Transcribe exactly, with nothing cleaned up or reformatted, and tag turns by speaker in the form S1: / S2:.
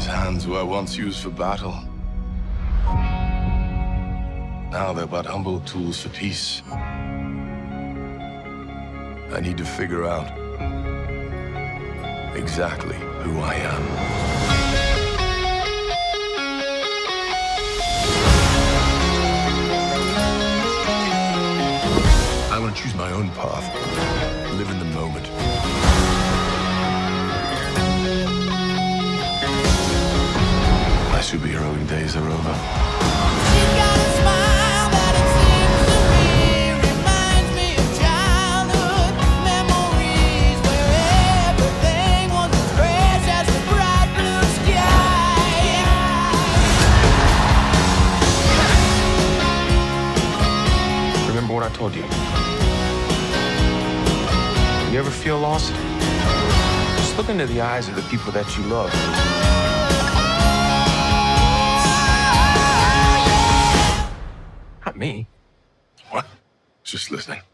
S1: These hands were once used for battle. Now they're but humble tools for peace. I need to figure out exactly who I am. I want to choose my own path, live in the moment. My superheroing days are over.
S2: She's got a smile that it seems to me reminds me of childhood memories where everything was as fresh as the bright blue sky.
S3: Remember what I told you? You ever feel lost? Just look into the eyes of the people that you love. Not me.
S1: What? Just listening.